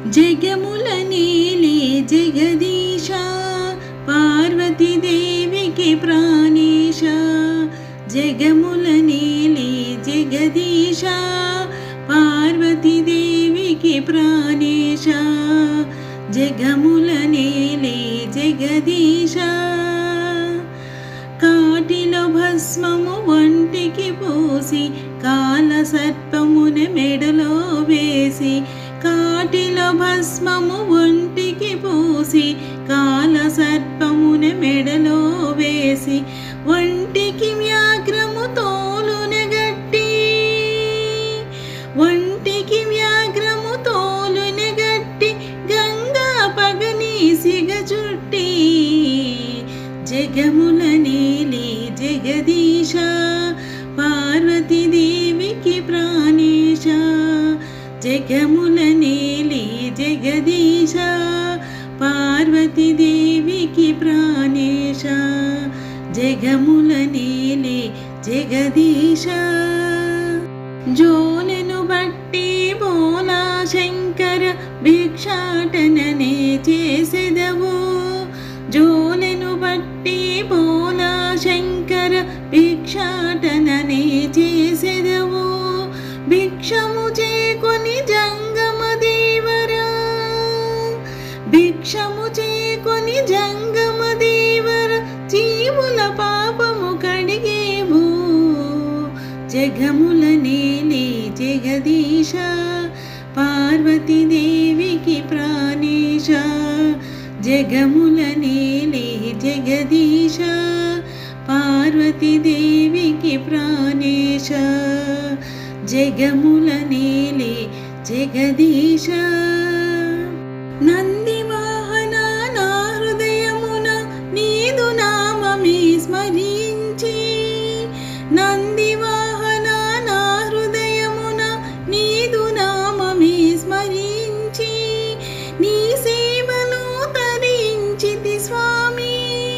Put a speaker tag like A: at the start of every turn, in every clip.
A: జగముల నేలే జగదీశ పార్వతీ దేవికి ప్రాణేశ జగముల నేలే జగదీశ పార్వతీ దేవికి ప్రాణేశ జగముల నేలే జగదీశ కాటిలో భస్మము వంటికి పూసి కాల సర్పమున మెడలో వేసి కాటిలో భస్మము వంటికి పూసి కాల సర్పమున మెడలో వేసి వంటికి వ్యాఘ్రము తోలున గట్టి వంటికి వ్యాఘ్రము తోలున గట్టి గంగా పగనీసిగ చుట్టి జగముల నేలే జగదీశ పార్వతీ దేవికి ప్రాణేశ జగముల నేలే జగదీశ పార్వతీ దేవికి ప్రాణేశ జగముల నేలే జగదీశ జోలెను బట్టి బోలా శంకర భిక్షాటననే చేసెదవు జోలెను బట్టి బోలా శంకర భిక్షాటననే చేసెదవు భిక్షము చేకొని జంగమ దేవరా భిక్షము చేకొని జంగమ దేవర జీవుల పాపము కడిగేవు జగముల నేలే జగదీశ పార్వతీ దేవికి ప్రాణేశ జగముల నేలే జగదీశ పార్వతీ దేవికి ప్రాణేశ జగముల నేలే జగదీశ నంది వాహన నా హృదయమున నీదు నామమే స్మరించి నంది వాహన నా హృదయమున నీదు నామమే స్మరించి నీ సేవలో తరించితి స్వామి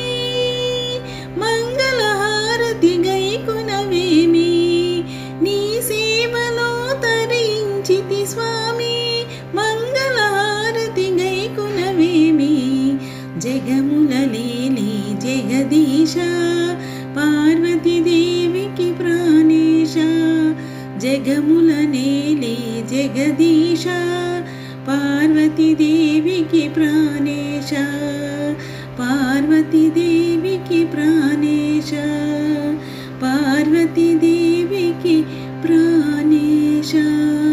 A: మంగళహారతి గైకొనవేమి నీ సేవలో తరించితి స్వామి మంగళహారతి గైకొనవేమి జగముల నేలే జగదీశ పార్వతీ దేవికి ప్రాణేశ జగముల నేలే జగదీశ పార్వతీ దేవికి ప్రాణేశ పార్వతీ దేవికి ప్రాణేశ పార్వతీ దేవికి ప్రాణేశ